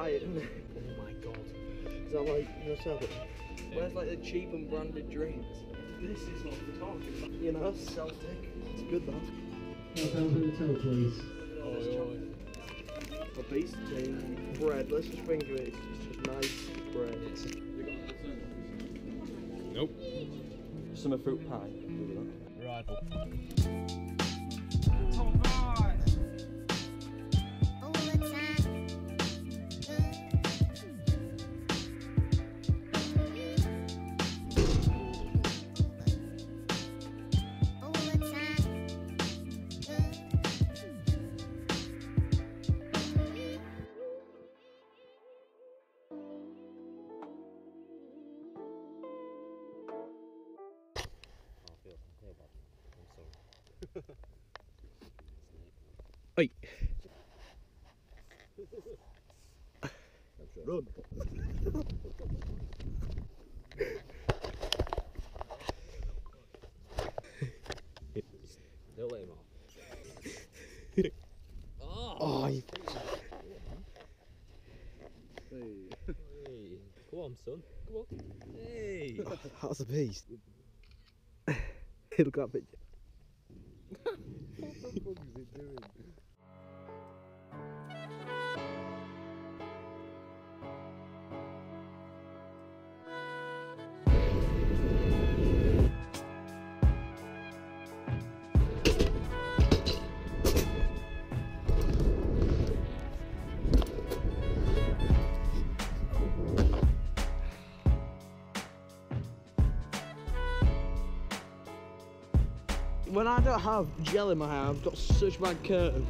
buy it, isn't it? Oh my god. Is that like, you know, sell it? Where's like the cheap and branded drinks? This is what we're talking about. You know, Celtic. It's good that. Down to the till, please. A piece of tea, bread, let's just think of it, it's just nice bread. Nope. Some fruit pie. Rival. Oh god! Hey. Run. Don't let him off. Oh, you... Hey. Hey. Come on, son. Come on. Hey. Oh, that's a beast. Look at that picture. What the fuck is it doing? When I don't have gel in my hair, I've got such bad curtain.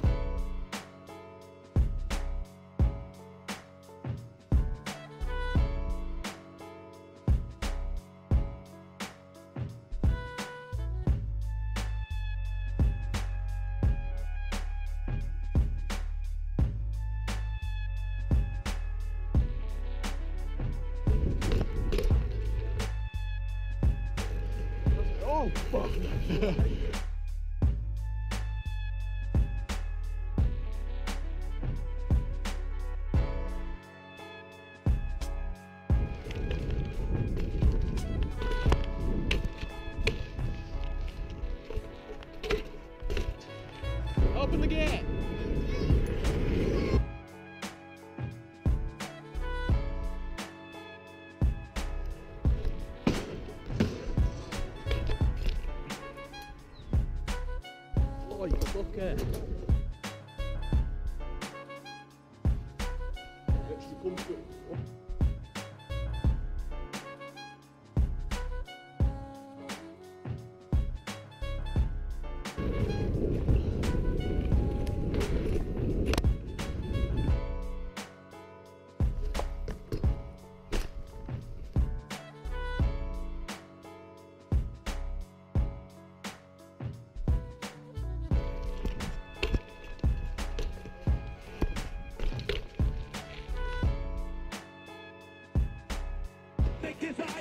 Oh fuck! Open the gate! Oh, you fucker! Actually come to it. Take this out!